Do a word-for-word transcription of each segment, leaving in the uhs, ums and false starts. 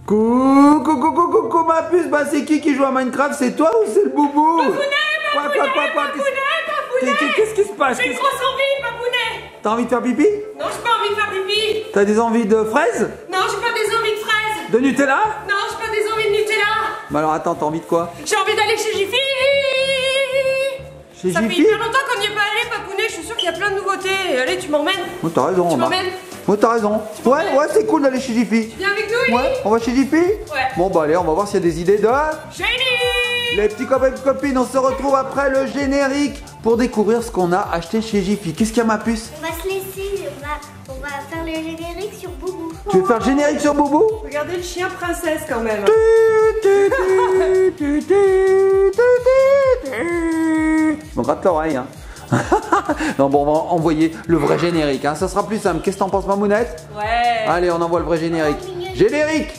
Coucou, coucou, coucou, ma puce. Bah, c'est qui qui joue à Minecraft? C'est toi ou c'est le boubou? Papounet, Papounet, Papounet, Papounet. Qu'est-ce qui se passe? J'ai une grosse envie, Papounet. T'as envie de faire pipi? Non, j'ai pas envie de faire pipi. T'as des envies de fraises? Non, j'ai pas des envies de fraises. De Nutella? Non, j'ai pas des envies de Nutella. Bah alors attends, t'as envie de quoi? J'ai envie d'aller chez Jiffy. Chez Ça fait Jiffy? hyper longtemps qu'on n'y est pas allé, Papounet. Je suis sûre qu'il y a plein de nouveautés. Allez, tu m'emmènes? Oh, t'as raison, Tu Omar. m'emmènes? Oh, t'as raison. Ouais, ouais, c'est cool d'aller chez Jiffy. Tu viens avec nous, Ouais, Ellie? on va chez Jiffy? Ouais. Bon, bah allez, on va voir s'il y a des idées de... Jenny. Les petits copains et copines, on se retrouve après le générique pour découvrir ce qu'on a acheté chez Jiffy. Qu'est-ce qu'il y a, ma puce? On va se laisser, on va, on va faire le générique sur Boubou. Tu veux faire le générique sur Boubou? Regardez le chien princesse quand même. On gratte l'oreille, hein. Non, bon, on va envoyer le vrai générique, hein. Ça sera plus simple. Qu'est-ce que t'en penses, Mamounette? Ouais. Allez, on envoie le vrai générique. Générique!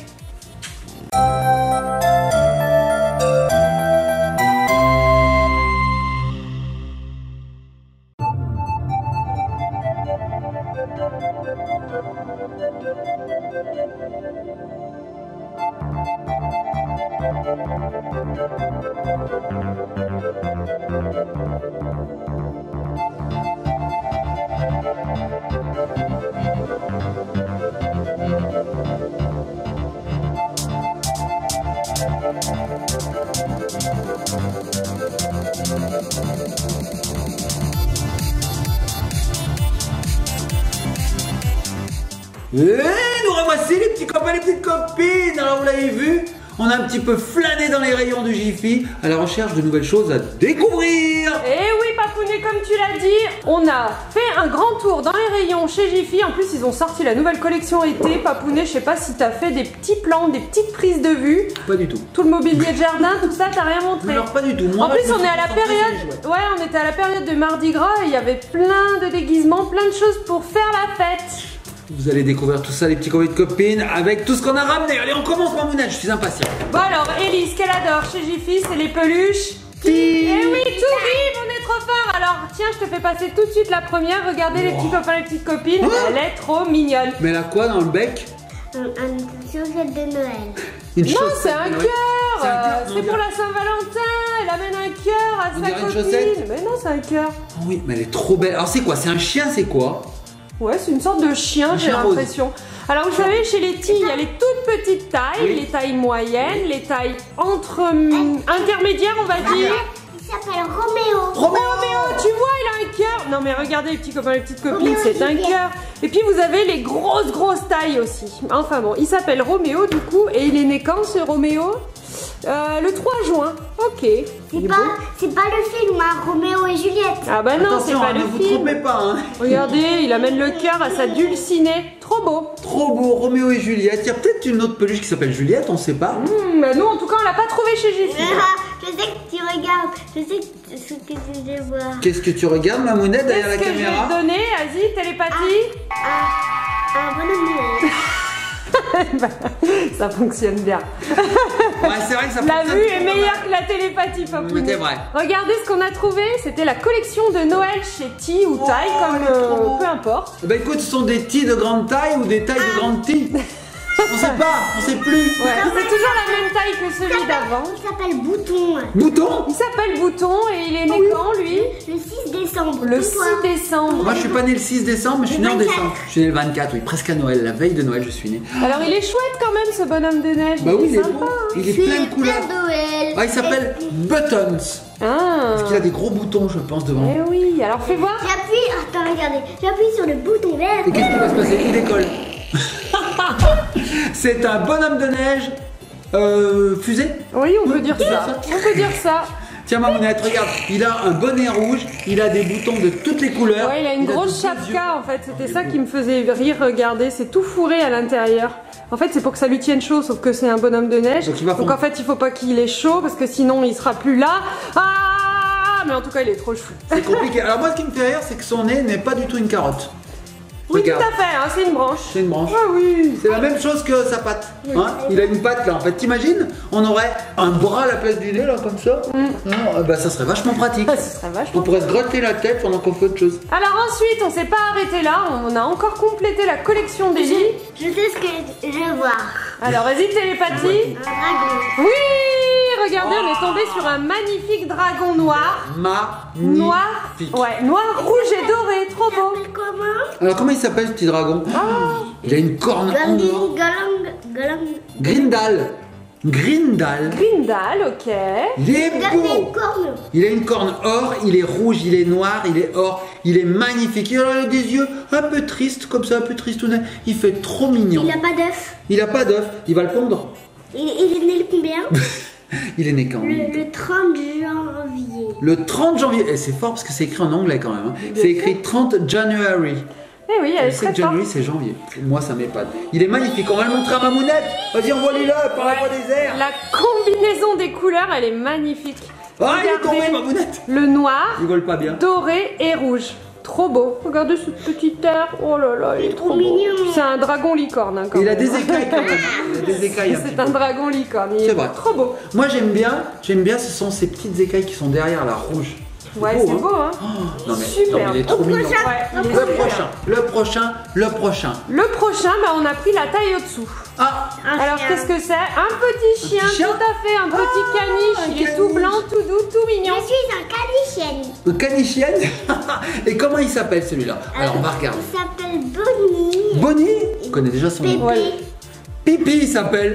Et nous revoici les petits copains, les petites copines. Alors vous l'avez vu, on a un petit peu flâné dans les rayons de Jiffy à la recherche de nouvelles choses à découvrir. Eh oui, Papounet, comme tu l'as dit, on a fait un grand tour dans les rayons chez Jiffy. En plus, ils ont sorti la nouvelle collection été. Papounet, je sais pas si t'as fait des petits plans, des petites prises de vue. Pas du tout. Tout le mobilier de jardin, tout ça, t'as rien montré. Alors pas du tout. Moi, En plus, je me on suis est à la concentré sur les période. jouets. Ouais, on était à la période de Mardi Gras et il y avait plein de déguisements, plein de choses pour faire la fête. Vous allez découvrir tout ça, les petits copains et copines, avec tout ce qu'on a ramené. Allez, on commence, Mamounette, je suis impatient. Bon alors, Ellie, ce qu'elle adore chez Jiffy, c'est les peluches. Ti- Eh oui, tout vive, on est trop fort. Alors, tiens, je te fais passer tout de suite la première. Regardez les petits copains, les petites copines. Oh. Elle est trop mignonne. Mais elle a quoi dans le bec? Un, un chaussette de Noël. Une Non, chaussette c'est un de Noël. cœur. C'est un cœur, euh, on C'est dirait- pour la Saint-Valentin. Elle amène un cœur à On sa dirait une copine. chaussette. Mais non, c'est un cœur. Oh oui, mais elle est trop belle. Alors c'est quoi? C'est un chien, c'est quoi? Ouais, c'est une sorte de chien, Un j'ai chien rose. l'impression. Alors, vous savez, chez les petits, il y a les toutes petites tailles, Oui. les tailles moyennes, les tailles entre hum, intermédiaires, on va dire. Il s'appelle Roméo. Roméo. Roméo, tu vois, il a un cœur. Non, mais regardez, les petits copains, les petites copines, Roméo, c'est un Juliette. cœur. Et puis, vous avez les grosses, grosses tailles aussi. Enfin bon, il s'appelle Roméo, du coup, et il est né quand, ce Roméo? Euh, le trois juin. Ok. Il C'est est pas, beau. c'est pas le film, hein, Roméo et Juliette. Ah bah non, c'est Attention, pas hein, ne le vous film. trompez pas, hein. Regardez, il amène le cœur à sa dulcinée. Trop beau. Trop beau, Roméo et Juliette. Il y a peut-être une autre peluche qui s'appelle Juliette, on sait pas. Hmm, bah nous, en tout cas, on l'a pas trouvé chez Jiffy. Ah, je sais que tu regardes. Je sais que ce que tu veux voir. Qu'est-ce que tu regardes, Mamounette, derrière la Qu'est-ce que je vais caméra? te donner? Vas-y, télépathie. Un, un bonhomme de Noël. Bah, ça fonctionne bien. Ouais, c'est vrai que ça La fonctionne vue plutôt est pas meilleure mal. que la télépathie, Papounet. C'est vrai. Regardez ce qu'on a trouvé. C'était la collection de Noël chez Ti ou Taille, Oh, comme elle est trop euh, beau. peu importe. Bah écoute, ce sont des tis de grande taille ou des tailles de grande tis. On sait pas, on sait plus. Ouais, c'est toujours la même taille que celui d'avant. Il s'appelle Bouton. Bouton? Il s'appelle Bouton et il est né quand, lui? Le six décembre. Le Comme six toi. décembre. Moi je suis pas né le six décembre, mais je suis Le né en vingt-quatre. décembre. Je suis né le vingt-quatre, oui, presque à Noël, la veille de Noël je suis né. Alors, il est chouette quand même, ce bonhomme de neige. Bah oui, il est est sympa. beau. hein. Il est C'est plein de couleurs. Père Noël. Ah, il s'appelle Buttons. Ah. Parce qu'il a des gros boutons, je pense, devant. Eh oui, alors fais voir. J'appuie, attends, regardez. J'appuie sur le bouton vert. Et qu'est-ce qui va se passer? Il décolle. C'est un bonhomme de neige euh, fusée. Oui, on peut dire ça. On peut dire ça. Tiens, Mamounette, regarde, il a un bonnet rouge, il a des boutons de toutes les couleurs. Ouais, il a une de grosse beaux yeux. chapka en fait. C'était ça qui me faisait rire. Regardez, c'est tout fourré à l'intérieur. En fait, c'est pour que ça lui tienne chaud, sauf que c'est un bonhomme de neige. Donc il va fondre. en fait, il faut pas qu'il ait chaud parce que sinon il sera plus là. Ah, mais en tout cas, il est trop chou. C'est compliqué. Alors moi, ce qui me fait rire, c'est que son nez n'est pas du tout une carotte. Oui, Regarde. tout à fait, hein, c'est une branche. C'est une branche. Ah oui. C'est la même chose que sa patte. Hein, il a une patte là. En fait, t'imagines, on aurait un bras à la place du nez là, comme ça. Mm. Hein, bah, ça serait vachement pratique. Ce serait vachement. On pourrait se gratter la tête pendant qu'on fait autre chose. Alors ensuite, on s'est pas arrêté là, on a encore complété la collection d'Eli. Je sais ce que je veux voir. Alors vas-y télépathie. Un dragon. Oui, regardez, on est tombé sur un magnifique dragon noir. Magnifique. Noir, ouais, noir, rouge et doré, trop beau. Mais comment? Alors, comment il s'appelle ce petit dragon? Il a une corne en or. Galang, galang, galang. Grindal. Grindal. Grindal, ok. Il est Regardez beau. une corne. Il a une corne or, il est rouge, il est noir, il est or, il est magnifique. Il a des yeux un peu tristes, comme ça, un peu tristounet. Il fait trop mignon. Il a pas d'œuf. Il a pas d'œuf, il va le pondre. Il, il est né le combien? Il est né quand? le, le trente janvier. Le trente janvier. Et c'est fort parce que c'est écrit en anglais quand même. Hein. C'est écrit trente January. Eh oui, elle est Je sais très que January forte. c'est janvier. Moi ça m'épate. Il est magnifique. On va le montrer à Mamounette. Vas-y, envoie-lui là par la voie des airs. La combinaison des couleurs, elle est magnifique. Ah, il est Regardez, tombé, Mamounette. le noir, Il vole pas bien. doré et rouge. Trop beau. Regardez ce petit air. Oh là là, il est trop beau. mignon. C'est un dragon licorne. Hein, quand Il a même. des écailles quand même. Il a des écailles. un petit C'est peu. un dragon licorne. Il C'est est vrai. trop beau. Moi j'aime bien, j'aime bien, ce sont ces petites écailles qui sont derrière la rouge. Ouais, c'est beau, hein. Non mais, Super. non, mais il est trop Au mignon. prochain. Ouais, il est Le super. prochain, le prochain, le prochain. Le prochain, bah, on a pris la taille au-dessous. Ah, Un Alors chien. qu'est-ce que c'est? Un petit chien, chien tout à fait, un petit Ah, caniche. un Il est tout caniche. blanc, tout doux, tout mignon. Je suis un canichienne. le canichienne. Et comment il s'appelle celui-là? Alors on va regarder. Il s'appelle Bonnie. Bonnie, on connaît déjà son nom. Pépé. Ouais. Pipi il s'appelle.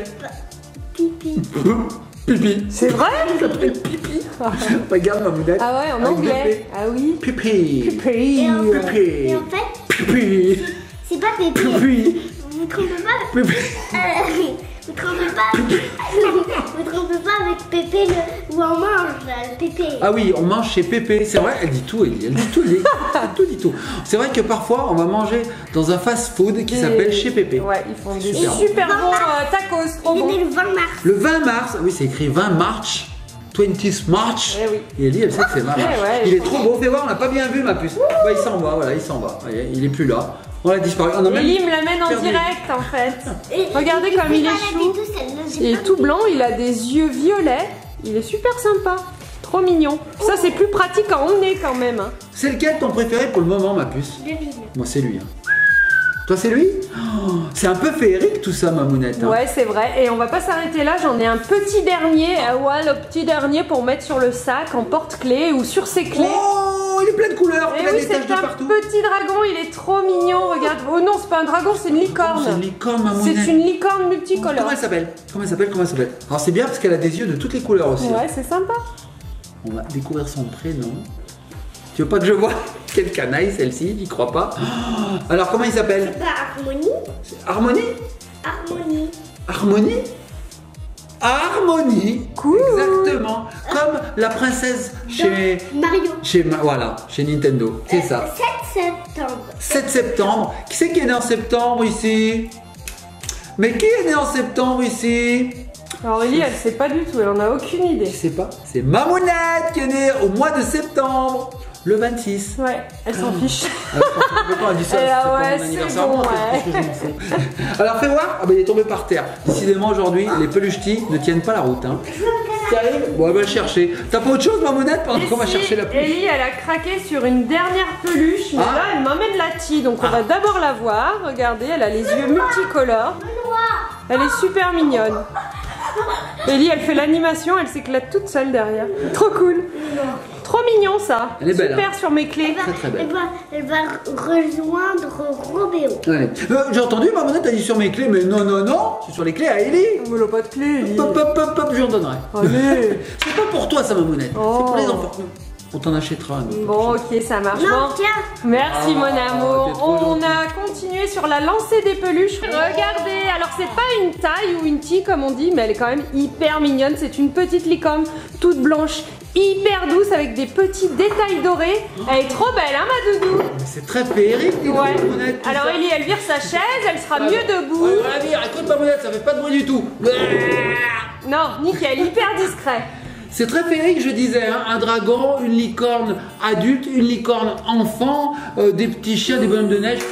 Pipi. Pipi. C'est vrai? Il s'appelle Pipi. Regarde Mamounette. Ah ouais, en Avec anglais. Pépé. Ah oui. Pipi. Pépé. Et en, Pipi. et en fait, Pipi. c'est pas Pépé. Pipi. Vous vous trompez pas. Pipi. Euh, vous trompez pas. vous trompez pas avec Pépé le, où on mange là, le Pépé. Ah oui, on mange chez Pépé. C'est vrai, elle dit tout, elle dit, elle dit tout, elle dit tout, dit tout. C'est vrai que parfois, on va manger dans un fast-food qui Et- s'appelle chez Pépé. Ouais, ils font des Super. super, bons euh, tacos, trop Il est bons. né le vingt mars. Le vingt mars, oui, c'est écrit vingt March, vingtieth March. Eh oui. Et Ellie, elle sait que c'est vingt Eh March. ouais. Il est trop beau, fais voir, on n'a pas bien vu ma puce. Bah, il s'en va, voilà, il s'en va. Voyez, il est plus là. On a disparu. On a même Ellie me l'amène en perdu. direct en fait. Et- Regardez et- comme et il est pas la chou. vie tout seul, là, j'ai Il est pas tout vu. blanc, il a des yeux violets. Il est super sympa. Trop mignon. Ça, c'est plus pratique à emmener quand même. hein. C'est lequel ton préféré pour le moment, ma puce? Devine. Moi, c'est lui. hein. Toi, c'est lui? Oh, c'est un peu féerique tout ça, Mamounette. hein. Ouais, c'est vrai. Et on va pas s'arrêter là. J'en ai un petit dernier. Ah ouais, le petit dernier pour mettre sur le sac en porte-clés ou sur ses clés. Oh, il est plein de couleurs, Et il a oui, des c'est taches de un partout. petit dragon. Il est trop mignon. Regarde. Oh non, c'est pas un dragon, c'est une Oh, c'est licorne. une licorne, Mamounette. C'est une licorne Comment multicolore. elle s'appelle? Comment elle s'appelle? Comment elle s'appelle? Alors c'est bien parce qu'elle a des yeux de toutes les couleurs aussi. hein. Ouais, c'est sympa. On va découvrir son prénom. Tu veux pas que je vois? Quelle canaille celle-ci, j'y crois pas. Oh, alors comment il s'appelle? C'est pas Harmonie. C'est Harmonie? Harmonie. Harmonie? Harmonie. Cool. Exactement. Comme la princesse chez. Mario. Chez Ma- voilà, chez Nintendo. C'est ça. sept septembre. sept septembre. Qui c'est qui est né en septembre ici? Mais qui est né en septembre ici? Alors Ellie, elle sait pas du tout. Elle en a aucune idée. Je sais pas. C'est Mamounette qui est née au mois de septembre. Le vingt-six. Ouais, elle s'en fiche. Ah, pourquoi on dit ça? Eh, C'est ah pas ouais, mon c'est anniversaire. bon, Moi, ouais. qu'est-ce que je m'en fous. Alors fais voir. Ah bah il est tombé par terre. Décidément aujourd'hui, les peluchetis ne tiennent pas la route. Hein. Ça arrive? Bon, elle va le chercher. T'as pas autre chose, Mamounette, pendant qu'on va Et si chercher la peluche? Ellie, elle a craqué sur une dernière peluche, mais Ah. là, elle m'emmène la tige. Donc on va d'abord la voir. Regardez, elle a les yeux multicolores. Elle est super mignonne. Ellie, elle fait l'animation, elle s'éclate toute seule derrière. Trop cool. Trop mignon ça. Elle est belle, Super hein. sur mes clés. Très, très belle. Elle va, elle va rejoindre Robéo. Ouais. Euh, J'ai entendu, Mamounette a dit sur mes clés, mais non, non, non, c'est sur les clés à Ellie. Elle a pas de clés, Ellie. Hop, hop, hop, hop, je lui en donnerai. Allez. C'est pas pour toi, ça, Mamounette. Oh. C'est pour les enfants. On t'en achètera un autre. Bon, ok, ça marche. Non, Bon. tiens. Merci Ah, mon t'es amour. trop On gentil. a continué sur la lancée des peluches. Regardez, alors c'est pas une taille ou une tige comme on dit, mais elle est quand même hyper mignonne. C'est une petite licorne toute blanche, hyper douce avec des petits détails dorés. Elle est trop belle, hein ma doudou? Mais c'est très féerique, dis donc, Ouais. Mamounette, tout Alors ça. Ellie, elle vire sa chaise, elle sera mieux debout. Ouais, voilà, vire, écoute, Mamounette, ça fait pas de bruit du tout. Non, nickel, hyper discret. C'est très féerique, je disais, hein. Un dragon, une licorne adulte, une licorne enfant, euh, des petits chiens, des bonhommes de neige.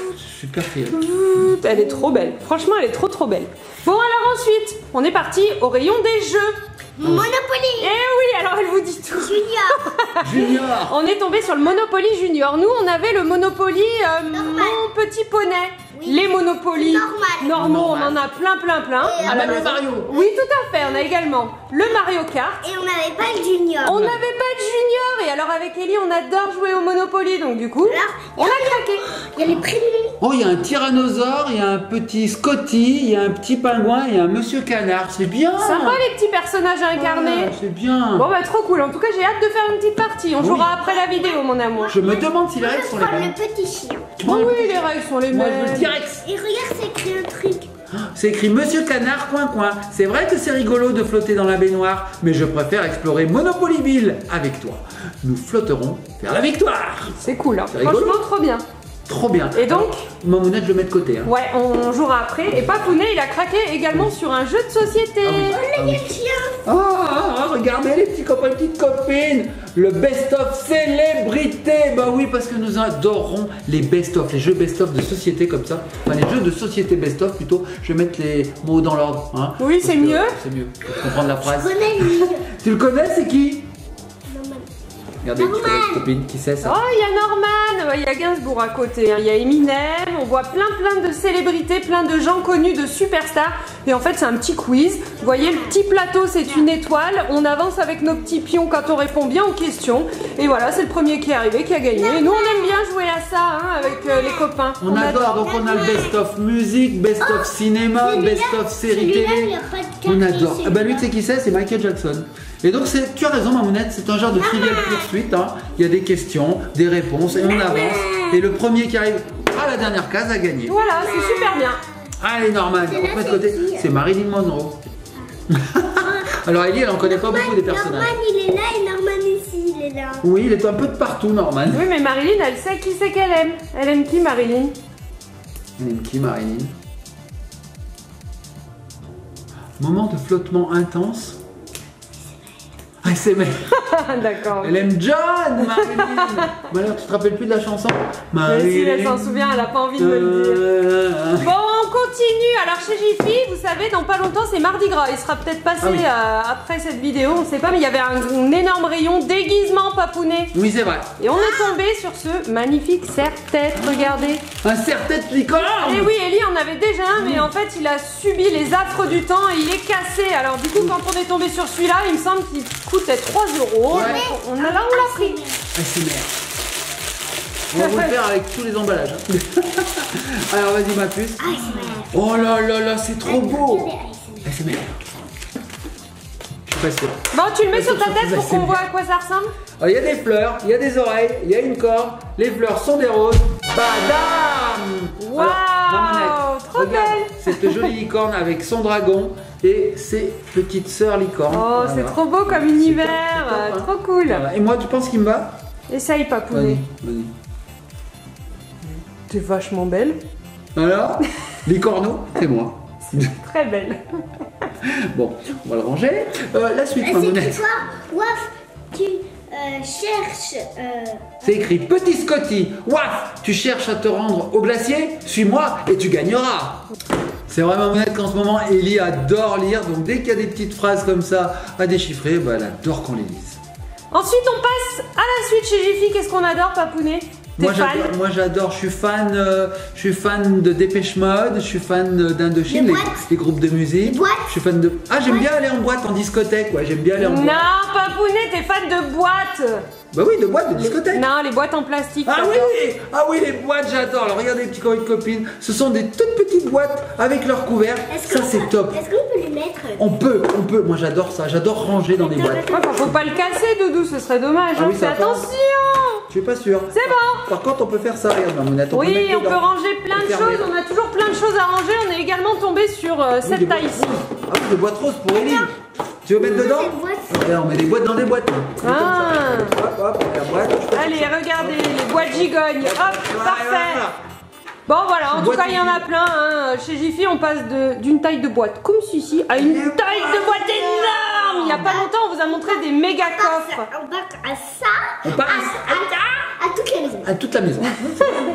super fille. Elle est trop belle. Franchement, elle est trop trop belle. Bon, alors ensuite, on est parti au rayon des jeux. Monopoly. Eh oui, alors elle vous dit tout. Junior. Junior. On est tombé sur le Monopoly Junior. Nous, on avait le Monopoly euh, Mon Petit Poney. Oui. Les Monopoly Normal. normaux, Normal. on en a plein, plein, plein. Et À la même le maison. Mario. Oui, tout à fait. On a également le Mario Kart. Et on n'avait pas le Junior. On n'avait pas de Junior. Et alors, avec Ellie, on adore jouer au Monopoly. Donc, du coup, Alors, on a craqué. Il y a les prénoms. Oh, il y a un tyrannosaure, il y a un petit Scotty, il y a un petit pingouin et un monsieur canard. C'est bien. Sympa, les petits personnages incarnés. Ah, c'est bien. Bon, bah, trop cool. En tout cas, j'ai hâte de faire une petite partie. On Oui. jouera après la vidéo, mon amour. Je me demande si les Moi, règles je sont les prends le mêmes. petit chien. Tu Oh prends le oui, petit- les règles sont les Moi, je veux le mêmes. T-Rex. Et regarde, c'est écrit un truc. C'est écrit Monsieur Canard, coin coin. C'est vrai que c'est rigolo de flotter dans la baignoire, mais je préfère explorer Monopolyville avec toi. Nous flotterons vers la victoire. C'est cool, hein. C'est rigolo. Franchement, trop bien. Trop bien. Et donc Alors, Mamounette, je le mets de côté. Hein. Ouais, on jouera après. Et Papounet, il a craqué également sur un jeu de société. Ah oui. Oh, là, il y a le chien. Ah, ah, ah, regardez les petits copains, les petites copines. Le best-of célébrité. Bah oui, parce que nous adorons les best-of, les jeux best-of de société comme ça. Enfin, les jeux de société best-of plutôt. Je vais mettre les mots dans l'ordre. Hein, Oui, c'est Parce que mieux. C'est mieux pour comprendre la Je phrase. connais lui. Tu le connais, c'est qui? Normal. Regardez, Norman. tu connais cette copine, qui c'est ça? Oh, il y a Norman, ouais, il y a Gainsbourg à côté, hein. Il y a Eminem, on voit plein plein de célébrités, plein de gens connus, de superstars. Et en fait, c'est un petit quiz. Vous voyez, le petit plateau, c'est une étoile. On avance avec nos petits pions quand on répond bien aux questions. Et voilà, c'est le premier qui est arrivé qui a gagné. Et nous, on aime bien jouer à ça, hein, avec euh, les copains. On adore, donc on a le best-of musique, best-of cinéma, Celui-là- best-of série celui-là, il télé. y a pas de carte On adore. ici. Ah bah lui, tu sais qui c'est? C'est Michael Jackson. Et donc, c'est, tu as raison, Mamounette, c'est un genre de trivial poursuite. Hein. Il y a des questions, des réponses, et on avance. Et le premier qui arrive à la dernière case a gagné. Voilà, c'est super bien. Allez, Norman, on te met de côté. c'est qui C'est Marilyn Monroe. Alors, Ellie, elle en connaît pas beaucoup des personnages. Norman, il est là et Norman ici, il est là. Oui, il est un peu de partout, Norman. Oui, mais Marilyn, elle sait qui c'est qu'elle aime. Elle aime qui, Marilyn? Elle aime qui, Marilyn? Moment de flottement intense. Ah, c'est mec. D'accord. Elle aime John, Marilyn. Mais alors, tu te rappelles plus de la chanson? Mais si elle s'en souvient, elle a pas envie de me le dire. Euh, Bon, on continue. Alors chez Jiffy, vous savez, dans pas longtemps, c'est Mardi Gras. Il sera peut-être passé Ah oui. euh, après cette vidéo, on sait pas, mais il y avait un, un énorme rayon déguisement papounet. Oui, c'est vrai. Et on est tombé sur ce magnifique serre-tête, regardez. Un serre-tête licorne. Et oui, Ellie en avait déjà un, mais en fait, il a subi les affres du temps et il est cassé. Alors du coup, quand on est tombé sur celui-là, il me semble qu'il coûtait trois euros. Ouais. On a là, on l'a pris. Ah, c'est merde. On va vous le faire avec tous les emballages. hein. Alors, vas-y, ma puce. Ah, c'est merde. Oh là là là, c'est trop beau. Ah, c'est merde. Je suis pas sûr. Bon, tu le mets Ouais, sur ta sur- tête sur- pour qu'on c'est voit à quoi ça ressemble. Alors, il y a des fleurs, il y a des oreilles, il y a une corde. Les fleurs sont des roses. Badam. Waouh, Alors, Mamounette, trop regarde belle. cette jolie licorne avec son dragon et ses petites sœurs licornes. Oh, c'est Voilà. trop beau comme univers. top, hein. euh, Trop cool. Voilà. Et moi, tu penses qu'il me va? Essaye, Vas-y, papounet. vas-y. T'es vachement belle. Alors, licorno, c'est moi. Très belle. Bon, on va le ranger. Euh, la suite, C'est que Mamounette. toi, Waf, tu euh, cherches. Euh, C'est écrit Petit Scotty, waf, tu cherches à te rendre au glacier, suis-moi et tu gagneras. C'est vraiment honnête qu'en ce moment, Ellie adore lire, donc dès qu'il y a des petites phrases comme ça à déchiffrer, bah, elle adore qu'on les lise. Ensuite, on passe à la suite chez Jiffy. Qu'est-ce qu'on adore, papounet? T'es Moi fan? j'adore, moi j'adore, je suis fan, euh, je suis fan de Dépêche Mode, je suis fan de- d'Indochine, Les les, boîtes. les groupes de musique. Les boîtes. Je suis fan de. Ah, j'aime bien aller en boîte, en discothèque, ouais, j'aime bien aller en boîte. Non, papounet, t'es fan de boîtes. Bah oui, de boîte, de discothèque. Non, les boîtes en plastique. Ah t'adores. oui, ah oui, les boîtes, j'adore. Alors regardez, les petits copains et copines, ce sont des toutes petites boîtes avec leur couvert. est-ce Ça qu'on c'est peut- top. Est-ce qu'on peut les mettre? On peut, on peut. Moi j'adore ça. J'adore ranger dans les boîtes. Ouais, bah, faut pas le casser, Doudou, ce serait dommage. Ah hein. oui, ça Fais va pas. attention. Je suis pas sûr. C'est bon. Par contre, on peut faire ça. Regarde, Mamounette. On peut Oui, mettre on peut dedans. ranger plein de Et fermer. choses. On a toujours plein de choses à ranger. On est également tombé sur euh, Oui, des cette boîtes taille ici. roses. Ah oui, des boîtes roses pour Ellie. Tu veux mettre dedans? Cette boîte. Regarde, on met des boîtes dans des boîtes. Ah. Hop, hop, la boîte. je fais Allez, ça. regardez, les boîtes gigognes. Hop, Voilà, parfait. voilà. Bon voilà, en tout Boîte cas il y en a Jiffy. plein. Hein. Chez Jiffy, on passe de- d'une taille de boîte comme ceci à une taille de boîte énorme. Il n'y a pas longtemps, on vous a montré des méga coffres. On passe à ça. On passe à, à, à toutes les maisons. à toute la maison.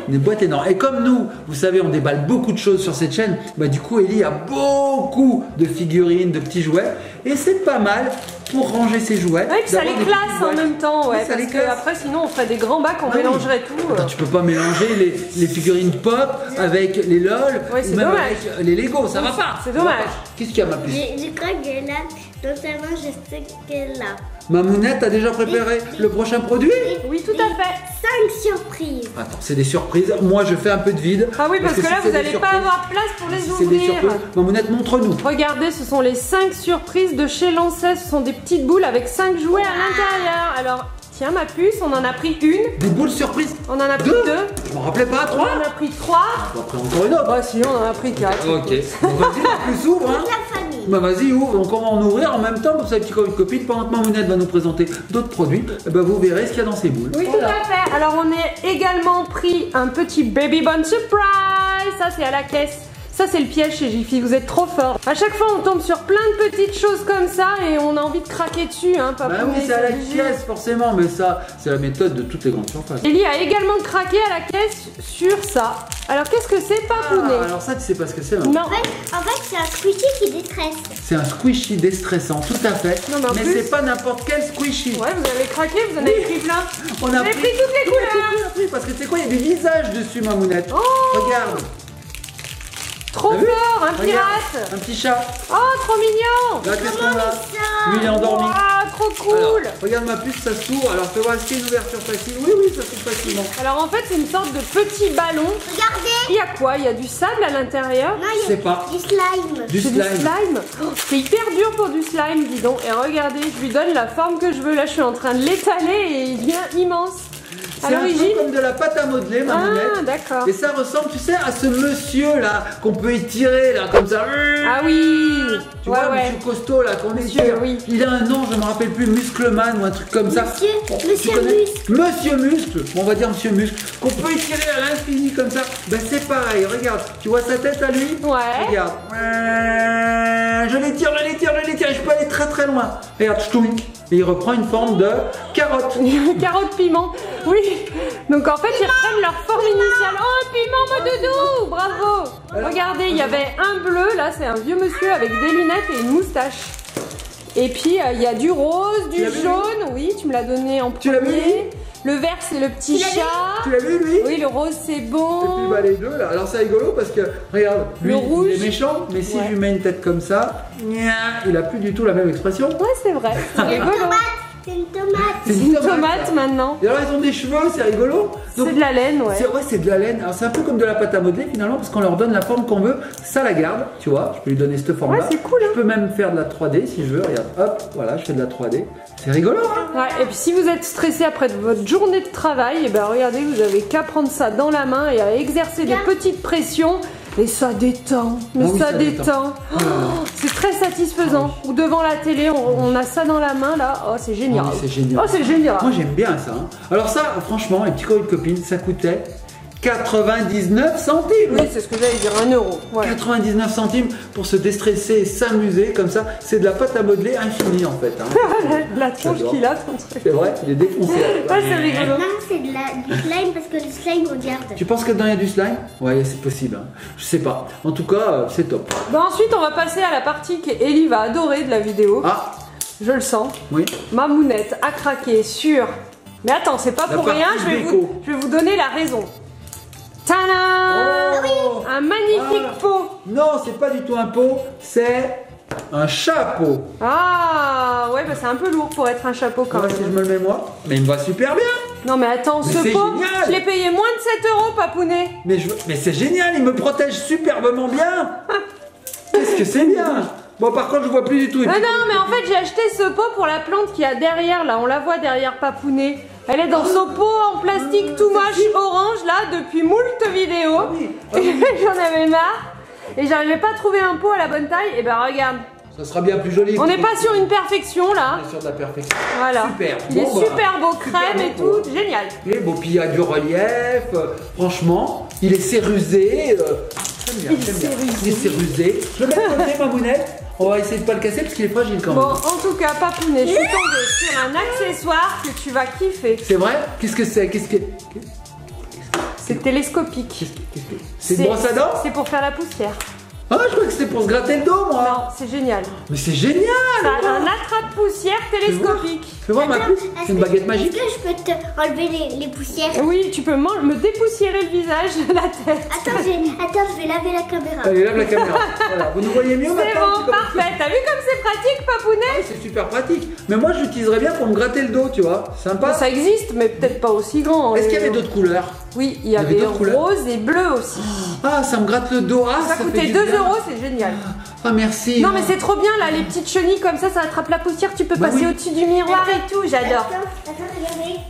Une boîte énorme. Et comme nous, vous savez, on déballe beaucoup de choses sur cette chaîne, bah du coup, Ellie a beaucoup de figurines, de petits jouets. Et c'est pas mal pour ranger ses jouets. Ouais, que ça les classe en même temps, ouais. Oui, ça parce les que classe. après, sinon, on ferait des grands bacs, on Ah oui. mélangerait tout. Attends, tu peux pas mélanger les, les figurines pop avec les LOL Ouais, c'est ou même dommage. avec les Lego, ça va pas. C'est Ça va dommage. pas. Qu'est-ce qu'il y a, ma puce? Je, je crois qu'elle est là, notamment je sais qu'elle est là. Mamounette a déjà préparé le prochain produit? Oui, tout à fait. cinq surprises. Attends, c'est des surprises. Moi, je fais un peu de vide. Ah oui, parce, que, si là, c'est vous des n'allez pas surprises- avoir place pour les si c'est des ouvrir. surprises, Mamounette, montre-nous. Regardez, ce sont les cinq surprises de chez Lancet. Ce sont des petites boules avec cinq jouets à l'intérieur. Alors, tiens, ma puce, on en a pris une. Des boules surprises. On en a pris Deux. deux. Je m'en rappelais pas, On trois. en a pris trois. On va prendre encore une autre. Bah, sinon, on en a pris quatre. Ok. Bon, vas-y, la puce ouvre. Hein. La famille. Bah vas-y, ouvre. Donc on va en ouvrir en même temps pour sa petite copine. Pendant que Mamounette va nous présenter d'autres produits, eh ben, vous verrez ce qu'il y a dans ces boules. Oui, tout à fait. Alors, on a également pris un petit Baby Bun Surprise. Ça, c'est à la caisse. Ça, c'est le piège chez Jiffy. Vous êtes trop fort. À chaque fois, on tombe sur plein de petites choses comme ça et on a envie de craquer dessus. Hein, Bah Papounet, oui, c'est à la obligé. caisse forcément, mais ça, c'est la méthode de toutes les grandes surfaces. Ellie a également craqué à la caisse sur ça. Alors, qu'est-ce que c'est, Papounet? Ah, alors ça, tu sais pas ce que c'est, hein. Non. En fait, en fait c'est un squishy qui détresse. C'est un squishy déstressant, tout à fait. Non, mais en plus- c'est pas n'importe quel squishy. Ouais, vous avez craqué, vous en avez pris plein. On Vous a avez pris, pris toutes les couleurs. on a pris, parce que tu sais quoi, il y a des visages dessus, Mamounette. Oh. Regarde. Trop T'as vu? fort, un Regarde, pirate. un petit chat. Oh, trop mignon. Là, qu'est-ce qu'on Comment a? ça? Lui, il est endormi. Ah, trop cool. Alors, regarde ma puce, ça s'ouvre. Alors, fais voir, est-ce qu'il y a une ouverture facile? Oui, oui, ça s'ouvre facilement. Alors, en fait, c'est une sorte de petit ballon. Regardez. Il y a quoi? Il y a du sable à l'intérieur. Non, Je il y sais a pas. du slime. Du C'est slime. du slime. Oh, c'est hyper dur pour du slime, dis donc. Et regardez, je lui donne la forme que je veux. Là, je suis en train de l'étaler et il devient immense. À C'est un l'origine. peu comme de la pâte à modeler, Mamounette. Ah, d'accord. Et ça ressemble, tu sais, à ce monsieur là qu'on peut étirer là, comme ça. Ah oui. Tu Ouais, vois, ouais. monsieur costaud là qu'on Monsieur, étire. oui. Il a un nom, je me rappelle plus, Muscleman ou un truc comme ça. Monsieur- Bon, tu Monsieur connais Muscle. Monsieur Muscle. Bon, on va dire Monsieur Muscle. Qu'on peut étirer à l'infini comme ça. Ben c'est pareil. Regarde, tu vois sa tête à lui. Ouais. Regarde. Je l'étire, je l'étire, je l'étire. Et je peux aller très très loin. Regarde, ch'toink. Et il reprend une forme de carotte. Carotte piment. Oui. Donc en fait, ils reprennent leur forme initiale. Oh, piment, mon doudou. Bravo. Alors, Regardez, il y avait un bleu. Là, c'est un vieux monsieur avec des lunettes et une moustache. Et puis, euh, il y a du rose, Tu du l'as vu, jaune. Oui, tu me l'as donné en Tu l'as vu, premier. Le vert, c'est le petit Tu l'as vu chat. Tu l'as vu lui? Oui, le rose, c'est Et puis bon. bah les deux là, alors c'est rigolo parce que regarde, lui Le rouge. il est méchant, mais si Ouais. je lui mets une tête comme ça, gna, il a plus du tout la même expression. Ouais, c'est vrai. C'est C'est une rigolo. tomate. C'est une tomate. C'est une tomate ça. maintenant. Et alors ils ont des cheveux, c'est rigolo. Donc, C'est de la laine, ouais. c'est ouais, c'est de la laine. Alors c'est un peu comme de la pâte à modeler finalement parce qu'on leur donne la forme qu'on veut, ça la garde, tu vois. Je peux lui donner cette forme là. Ouais, c'est cool, hein. Je peux même faire de la trois D si je veux. Regarde, hop, voilà, je fais de la trois D. C'est rigolo, hein. Ouais, et puis si vous êtes stressé après de votre journée de travail, et ben regardez, vous avez qu'à prendre ça dans la main et à exercer des petites pressions. Et ça détend, mais Ah oui, ça, ça détend. détend. Oh, c'est très satisfaisant. Ou devant la télé, on, on a ça dans la main là. Oh, c'est génial. Ah oui, c'est génial. Oh, c'est génial. Moi j'aime bien ça. hein. Alors ça, franchement, les petits colis de copines, ça coûtait quatre-vingt-dix-neuf centimes. Oui, c'est ce que j'allais dire, un euro. Voilà. quatre-vingt-dix-neuf centimes pour se déstresser et s'amuser comme ça. C'est de la pâte à modeler infinie en fait. hein. La tronche J'adore. qu'il a, ton truc. C'est vrai, il est défoncé. Ouais, c'est rigolo. Non, c'est de la, du slime parce que le slime, regarde. Tu penses que dedans il y a du slime? Ouais, c'est possible. hein. Je sais pas. En tout cas, euh, c'est top. Bon, ensuite, on va passer à la partie qu'Ellie va adorer de la vidéo. Ah, Je le sens. oui. Mamounette a craqué sur... Mais attends, c'est pas La pour partie rien, je vais, déco. vous, je vais vous donner la raison. Tadam! Oh Un magnifique Ah. pot. Non, c'est pas du tout un pot, c'est un chapeau. Ah, ouais, bah c'est un peu lourd pour être un chapeau quand Voilà, si je même. me le mets moi. Mais il me va super bien. Non, mais attends, Mais ce c'est pot, génial. je l'ai payé moins de sept euros, Papounet. Mais, je... mais c'est génial, il me protège superbement bien. Qu'est-ce que c'est bien. Bon, par contre, je vois plus du tout. Et Ah puis- non, mais en fait, j'ai acheté ce pot pour la plante qui a derrière, là. On la voit derrière Papounet. Elle est dans son pot en plastique tout moche orange, là, depuis moult vidéos. Ah oui, ah Et oui. j'en avais marre. Et j'arrivais pas à trouver un pot à la bonne taille. Et ben regarde, Ça sera bien plus joli. on n'est pas sur une perfection, là. On est sur de la perfection. Voilà. Super. Il est Bon, bah, super beau, super crème et beau. tout. Génial. Et bon, puis il y a du relief. euh, franchement, il est cérusé. euh, j'aime bien, Il est j'aime bien. cérusé. Il est cérusé. Je le mets de côté, Mamounette. On va essayer de pas le casser parce qu'il est fragile quand même. Bon, en tout cas, Papounet, je suis tombée sur un accessoire que tu vas kiffer. C'est vrai? Qu'est-ce que c'est? Qu'est-ce que. C'est télescopique. Qu'est-ce que c'est? C'est une brosse à dents? C'est pour faire la poussière. Ah, je crois que c'était pour se gratter le dos, moi. Non, c'est génial. Mais c'est génial. Ça a un attrape-poussière télescopique. Fais voir ma pouce. C'est une baguette magique. Est-ce que je peux te enlever les, les poussières? Oui, tu peux me dépoussiérer le visage, la tête. Attends, je, attends, je vais laver la caméra. Allez, lave la caméra. Voilà, vous nous voyez mieux C'est maintenant? bon, parfait. T'as vu comme c'est pratique, Papounet? Ouais, c'est super pratique. Mais moi, je l'utiliserais bien pour me gratter le dos, tu vois. Sympa. Ça existe, mais peut-être pas aussi grand. Est-ce qu'il y avait d'autres couleurs? Oui, il y avait, avait d'autres couleurs rose et bleu aussi. Ah, ça me gratte le dos. Ah, Ça, ça coûtait fait du deux bien. euros, c'est génial. Ah, merci. Non, mais c'est trop bien là, les petites chenilles comme ça, ça attrape la poussière, tu peux Bah passer oui. au-dessus du miroir et tout, j'adore. Attends, attends, regardez.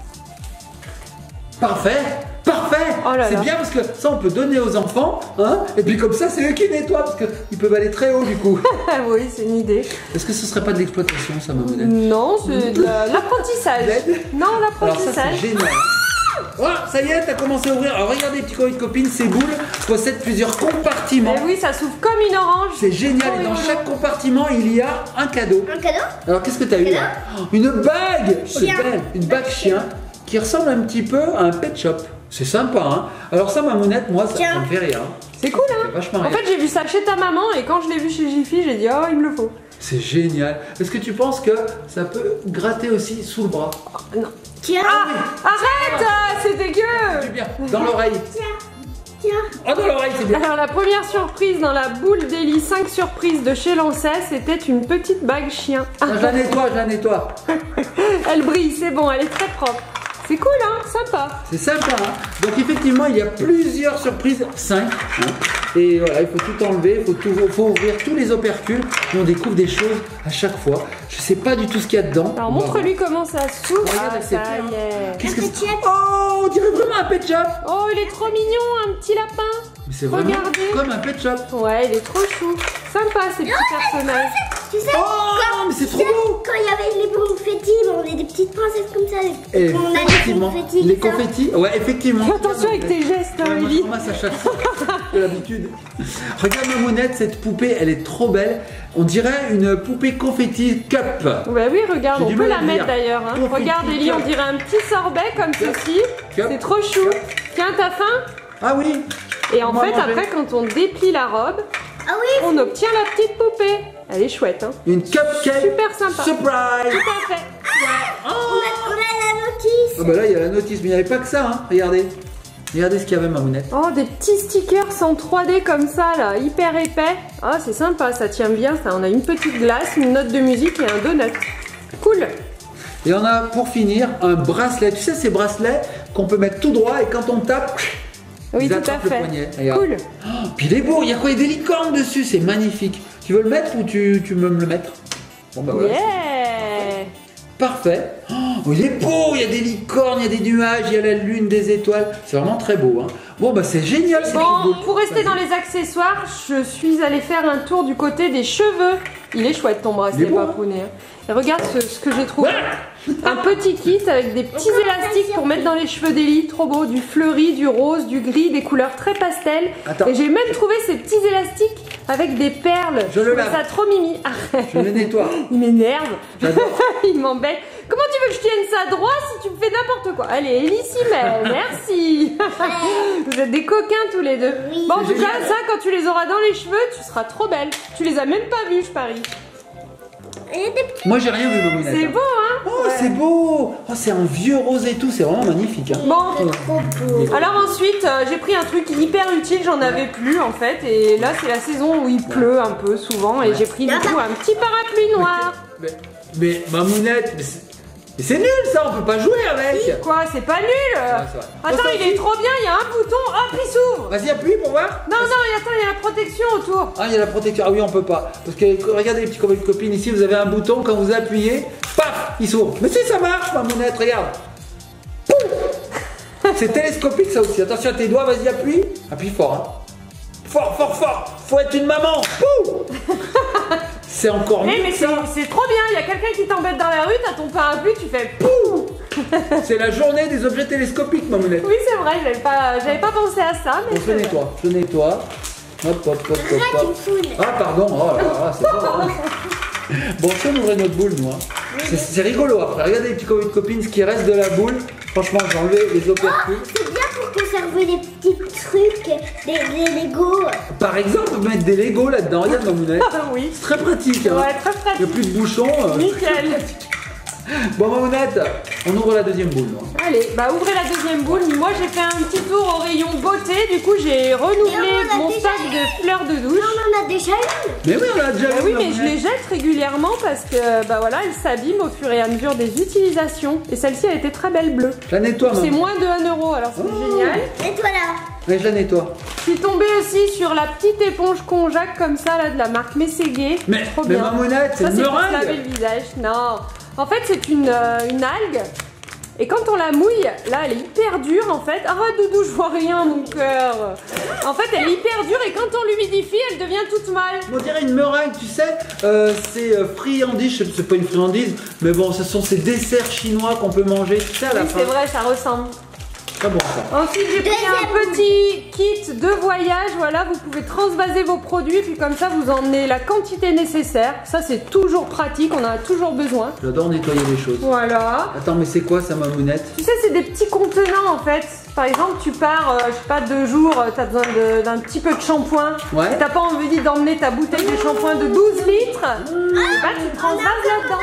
Parfait, parfait. Oh là c'est là. bien parce que ça, on peut donner aux enfants, hein. Et puis comme ça, c'est eux qui nettoient parce qu'ils peuvent aller très haut du coup. Oui, c'est une idée. Est-ce que ce serait pas de l'exploitation, ça, ma monnaie? Non, c'est de la- l'apprentissage. L'aide. Non, Alors ça, l'apprentissage. c'est génial. Oh, ça y est, t'as commencé à ouvrir. Alors regardez, petits copains de copines, ces boules possèdent plusieurs compartiments. Mais oui, ça s'ouvre comme une orange. C'est génial. Et dans rigolo. chaque compartiment, il y a un cadeau. Un cadeau? Alors qu'est-ce que t'as eu Cadeau. là? Oh, une bague. C'est Chien. belle. Une bague chien qui ressemble un petit peu à un pet shop. C'est sympa, hein. Alors ça, ma monette, moi, ça, Tiens. ça me fait rire. C'est cool, Ça hein. fait vachement En rire. fait, j'ai vu ça chez ta maman et quand je l'ai vu chez Jiffy, j'ai dit, oh, il me le faut. C'est génial. Est-ce que tu penses que ça peut gratter aussi sous le bras? Non. Tiens, Ah, arrête, c'est dégueu. Du bien. Dans l'oreille. tiens, tiens. Oh, dans l'oreille, c'est bien. Alors la première surprise dans la boule d'Eli cinq surprises de chez Lancet, c'était une petite bague chien. Ah, je la nettoie, je la nettoie. Elle brille, c'est bon, elle est très propre. C'est cool, hein, sympa. C'est sympa, hein. Donc effectivement, il y a plusieurs surprises, cinq. Hein. Et voilà, il faut tout enlever, il faut, tout, faut ouvrir tous les opercules. Et on découvre des choses à chaque fois. Je sais pas du tout ce qu'il y a dedans. Alors On va montre-lui comment ça s'ouvre. Regarde, Ah, c'est ça plein. y est. Qu'est-ce que Un c'est? petit chef. Oh, on dirait vraiment un pet shop. Oh, il est trop mignon, un petit lapin. Mais c'est vraiment Regardez. comme un pet shop. Ouais, il est trop chou. Sympa ces petits personnages. Tu sais, Oh, quand, mais c'est tu trop sais, beau. quand il y avait les confettis, on est des petites princesses comme ça. Et On a des effectivement, confettis. les comme ça. confettis, ouais, effectivement. Fais attention avec tes gestes, hein, Ouais, moi, je Ellie. ramasse à chaque fois, j'ai l'habitude. Regarde ma monette, cette poupée, elle est trop belle. On dirait une poupée confetti cup. Ouais, oui, regarde, J'ai on du peut mal à la le mettre dire. d'ailleurs. Hein. Confetti Regarde, Ellie, on cup. dirait un petit sorbet comme Cup. ceci. Cup. C'est trop chou. Cup. Tiens, t'as faim? Ah oui. Et en On va fait, manger. après, quand on déplie la robe, Ah oui, on obtient la petite poupée. Elle est chouette, hein. Une cupcake. Super sympa. Surprise. Tout à fait. on a, on a la notice. Ah bah là, il y a la notice, mais il n'y avait pas que ça, hein. Regardez. Regardez ce qu'il y avait, ma monette. Oh, des petits stickers en trois D comme ça, là, hyper épais. Ah, c'est sympa, ça tient bien, ça. On a une petite glace, une note de musique et un donut. Cool. Et on a, pour finir, un bracelet. Tu sais, ces bracelets qu'on peut mettre tout droit et quand on tape, Oui, ils tout à attrapent le fait. poignet. Regarde. Cool. Oh, puis il est beau, il y a quoi? Il y a des licornes dessus, c'est magnifique. Tu veux le mettre ou tu, tu veux me le mettre? Bon bah voilà. Yeah. Parfait. Oh, il est beau, il y a des licornes, il y a des nuages, il y a la lune, des étoiles. C'est vraiment très beau. Hein. Bon bah c'est génial. c'est Bon, beau. pour rester dans les accessoires, je suis allée faire un tour du côté des cheveux. Il est chouette ton Il bracelet, est beau, Papounet. Et regarde ce, ce que j'ai trouvé. Un petit kit avec des petits élastiques pour mettre dans les cheveux d'Ellie. Trop beau, du fleuri, du rose, du gris, des couleurs très pastel. Attends. Et j'ai même trouvé ces petits élastiques avec des perles. Je le trouvais lave. ça trop mimi. Arrête. Je le nettoie. Il m'énerve. J'adore. Il m'embête. Comment tu veux que je tienne ça droit si tu me fais n'importe quoi? Allez, Ellie Simel, merci. Vous êtes des coquins tous les deux. Oui. Bon, en C'est tout cas, génial. ça, quand tu les auras dans les cheveux, tu seras trop belle. Tu les as même pas vus, je parie. Il y a des petits. Moi j'ai rien vu, ma monette. C'est beau, hein? Oh, c'est beau. Oh, c'est un vieux rose et tout, c'est vraiment magnifique. Hein. Bon. C'est trop beau. Alors ensuite, euh, j'ai pris un truc hyper utile, j'en avais plus en fait, et là c'est la saison où il pleut un peu souvent, et j'ai pris du coup un petit parapluie noir. Mais, mais ma monette, mais c'est mais c'est nul ça, on peut pas jouer avec. Quoi, c'est pas nul? c'est vrai. Attends, Oh, ça il est trop bien, il y a un bouton, hop, il s'ouvre. Vas-y, appuie pour voir. Non, non, et attends, il y a la protection autour. Ah, il y a la protection. Ah oui, on peut pas. Parce que regardez les petits copains et copines, ici vous avez un bouton, quand vous appuyez, paf, il s'ouvre. Mais si ça marche, ma monette, regarde. Pouf. C'est télescopique ça aussi. Attention à tes doigts, vas-y, appuie. Appuie fort, hein. Fort, fort, fort. Faut être une maman. Pouf. C'est encore mieux. Eh, mais que c'est ça. c'est trop bien, il y a quelqu'un qui t'embête dans la rue, t'as ton parapluie, tu fais pouf. C'est la journée des objets télescopiques, ma monette. Oui, c'est vrai, j'avais pas, j'avais pas pensé à ça, mais Bon, je le c'est- nettoie, je le nettoie. Hop, hop, hop, hop, Arrête, hop. il me saoule. Ah, pardon, oh là là, c'est pas vrai. Bon, si on ouvrait notre boule, nous. Hein. C'est- C'est rigolo après. Regardez les petits copains et copines, ce qui reste de la boule. Franchement, j'ai enlevé les opercules. C'est bien pour conserver veut des petits trucs, des, des Lego. Par exemple, mettre des Lego là-dedans. Regarde Mamounette. Ah oui. C'est très pratique. Hein. Ouais, très Il n'y a pratique. plus de bouchons. euh, Nickel. Bon Mamounette, on ouvre la deuxième boule. non Allez, bah ouvrez la deuxième boule. Moi j'ai fait un petit tour au rayon beauté. Du coup j'ai renouvelé Et on en a mon déjà sac eu. de fleurs de douche. On en a déjà eu. Mais oui, on l'a déjà Bah vu. oui, mais je Mamounette. les jette régulièrement parce que bah voilà, elles s'abîment au fur et à mesure des utilisations. Et celle-ci a été très belle bleue. Je la nettoie, C'est maman. moins de un euro, alors c'est Oh. génial. Et toi là. Ouais, je la nettoie. Je suis tombée aussi sur la petite éponge Conjac comme ça là de la marque Mességué. Mais, Trop mais bien. Mamounette, c'est Ça une c'est pour se laver meringue. le visage. Non. En fait c'est une, euh, une algue. Et quand on la mouille, là elle est hyper dure en fait. Ah Doudou, je vois rien mon cœur. En fait elle est hyper dure et quand on l'humidifie elle devient toute molle. On dirait une meringue, tu sais. Euh, c'est euh, friandise, je sais- c'est pas une friandise, mais bon, ce sont ces desserts chinois qu'on peut manger, tu sais, à la Oui fin. c'est vrai, ça ressemble. Très bon ça. Ensuite, j'ai pris un petit kit de voyage. Voilà, vous pouvez transvaser vos produits, puis comme ça, vous emmenez la quantité nécessaire. Ça, c'est toujours pratique, on en a toujours besoin. J'adore nettoyer les choses. Voilà. Attends, mais c'est quoi ça, Mamounette? Tu sais, c'est des petits contenants en fait. Par exemple, tu pars, euh, je sais pas, deux jours, euh, t'as besoin de- d'un petit peu de shampoing. Ouais. Et t'as pas envie d'emmener ta bouteille de shampoing de douze litres. Et bah, tu transvases là-dedans.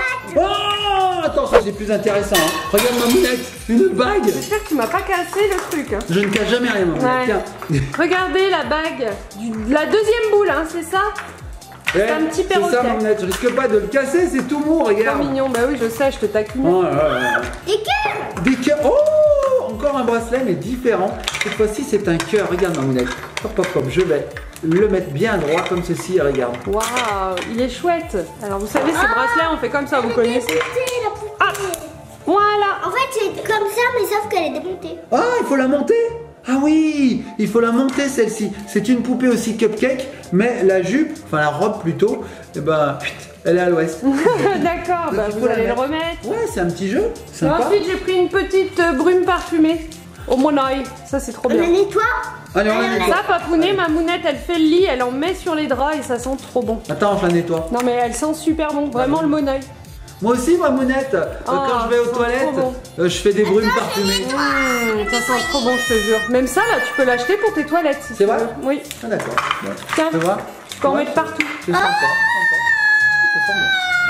Oh, attends, ça c'est plus intéressant. Hein. Regarde, Mamounette, une bague. J'espère que tu m'as pas cassé le truc. hein. Je ne cache jamais rien, Mamounette. Ouais. Tiens. Regardez la bague, du- la deuxième boule, hein, c'est ça? Eh, un petit c'est ça, perroquet. Mamounette. Je risque pas de le casser, c'est tout mou, Trop regarde. mignon, bah oui, je sais, je te taquine. Oh là là là. Des cœurs. Des cœurs. Oh, encore un bracelet, mais différent. Cette fois-ci, c'est un cœur. Regarde, Mamounette. Hop, hop, hop. Je vais le mettre bien droit comme ceci. Regarde. Waouh, il est chouette. Alors vous savez, ces bracelets, on fait comme ça, vous connaissez. Démontée, la poupée. Ah, voilà. En fait, c'est comme ça, mais sauf qu'elle est démontée. Ah, il faut la monter. Ah oui, il faut la monter celle-ci. C'est une poupée aussi cupcake, mais la jupe, enfin la robe plutôt, eh ben, elle est à l'ouest. D'accord, bah Il faut vous la allez le mettre. remettre. Ouais, c'est un petit jeu, Et sympa. ensuite, j'ai pris une petite euh, brume parfumée au monoeil. Ça, c'est trop On la bien. nettoie. Allez, on la nettoie. Ça, Papounet, ma mounette, elle fait le lit, elle en met sur les draps et ça sent trop bon. Attends, je la nettoie. Non, mais elle sent super bon, vraiment le monoeil. Moi aussi, ma mounette, euh, Oh, quand je vais aux ça sent toilettes, trop bon. euh, je fais des brumes parfumées. Mmh, ça sent trop bon, je te jure. Même ça, là, tu peux l'acheter pour tes toilettes. Si C'est tu vrai veux. Oui. Ah d'accord. Bon. Tiens, Tu vois tu peux en mettre partout. C'est sympa. Ça sent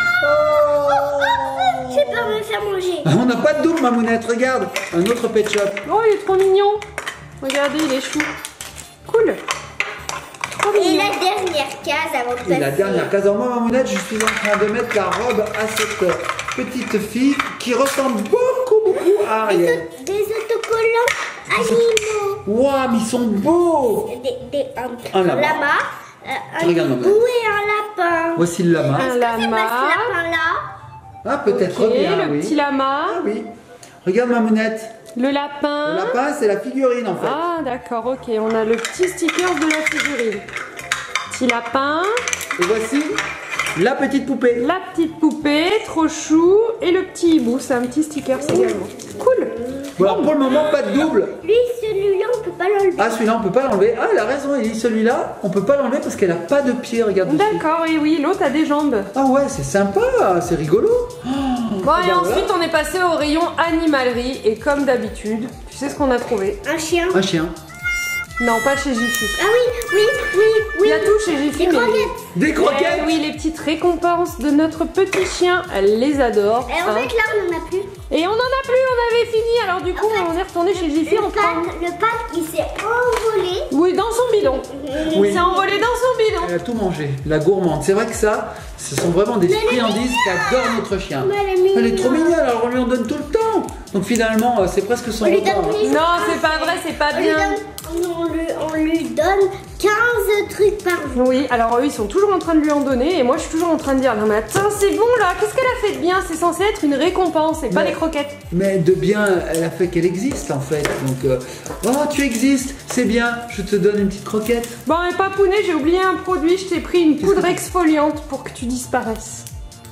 bon. Je peux me faire manger. Oh. On n'a pas de double, ma mounette, regarde. Un autre pet shop. Oh, il est trop mignon. Regardez, il est chou. Cool. Trop Et mignon. la dernière case avant de passer. Et la dernière case en moi, ma mounette, je suis en train de mettre la robe à cette euh, petite fille qui ressemble beaucoup, beaucoup à Ariel. Des autocollants animaux. Waouh, mais ils sont beaux. Des, des, un, Un un lama. lama, euh, un Regarde, hibou maman. et un lapin. Voici le lama. Un C'est pas ce lama. lapin-là. Ah, peut-être Ok, bien, le oui. petit lama. Ah oui. Regarde ma mounette. Le lapin. Le lapin, c'est la figurine en fait. Ah, d'accord, ok. On a le petit sticker de la figurine. Petit lapin, Et voici la petite poupée. la petite poupée, trop chou, et le petit hibou. C'est un petit sticker également. Cool. Bon, alors pour le moment, pas de double. Lui, celui-là, on peut pas l'enlever. Ah, celui-là, on peut pas l'enlever. Ah, elle a raison, il dit celui-là, on peut pas l'enlever parce qu'elle a pas de pied, regarde dessus. D'accord, et oui, l'autre a des jambes. Ah ouais, c'est sympa, c'est rigolo. Bon, et bah, ensuite, voilà. on est passé au rayon animalerie, et comme d'habitude, tu sais ce qu'on a trouvé? Un chien. Un chien. Non, pas chez Jiffy. Ah oui, oui, oui, oui. Il y a tout chez Jiffy, Des mais... croquettes. Des croquettes. Eh oui, les petites récompenses de notre petit chien, elle les adore. Et en hein. fait, là, on en a plus. Et on en a plus, on avait fini, alors du coup, En fait, on est retourné chez Jiffy Le en prendre. pack, le pack, il s'est envolé. Oui, dans son bidon. Oui. Il s'est envolé dans son bidon. Elle a tout mangé, la gourmande. C'est vrai que ça, ce sont vraiment des Mais elle est friandises qu'adore notre chien. Mais elle est mignonne. Elle est trop mignonne, alors on lui en donne tout le temps. Donc finalement, euh, c'est presque son On lui repas. donne tous les Non, jours. c'est pas vrai, c'est pas On lui bien. donne, on, lui, on lui donne quinze trucs par jour. Oui, alors eux, ils sont toujours en train de lui en donner, et moi, je suis toujours en train de dire, non mais attends, c'est bon là, qu'est-ce qu'elle a fait de bien? C'est censé être une récompense, et pas Mais- des croquettes. Mais de bien, elle a fait qu'elle existe en fait. Donc, euh, oh, tu existes, c'est bien, je te donne une petite croquette. Bon, et Papounet, j'ai oublié un produit, je t'ai pris une Qu'est-ce poudre que c'est exfoliante pour que tu disparaisses.